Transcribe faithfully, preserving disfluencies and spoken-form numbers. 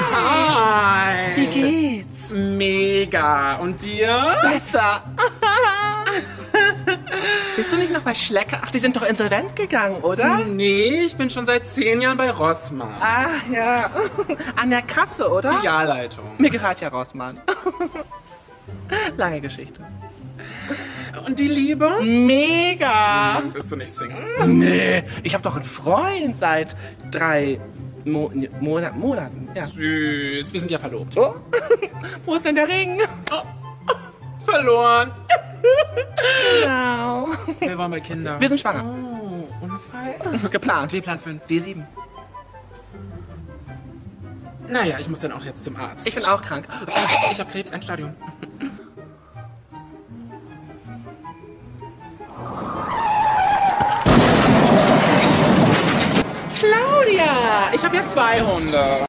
Hi. Wie geht's? Mega. Und dir? Besser. Bist du nicht noch bei Schlecker? Ach, die sind doch insolvent gegangen, oder? Nee, ich bin schon seit zehn Jahren bei Rossmann. Ah, ja. An der Kasse, oder? Filialleitung. Mir gehört ja Rossmann. Lange Geschichte. Und die Liebe? Mega. Bist du nicht Single? Nee, ich habe doch einen Freund seit drei Mo Monat Monaten. Ja. Süß, wir sind ja verlobt. Oh. Wo ist denn der Ring? Verloren. Genau. Wir wollen bei Kinder. Wir sind schwanger. Oh, Unfall? Geplant. W-Plan fünf. W sieben. Naja, ich muss dann auch jetzt zum Arzt. Ich bin auch krank. Ich habe Krebs, ein Stadium. Claudia, ich habe ja zwei Hunde.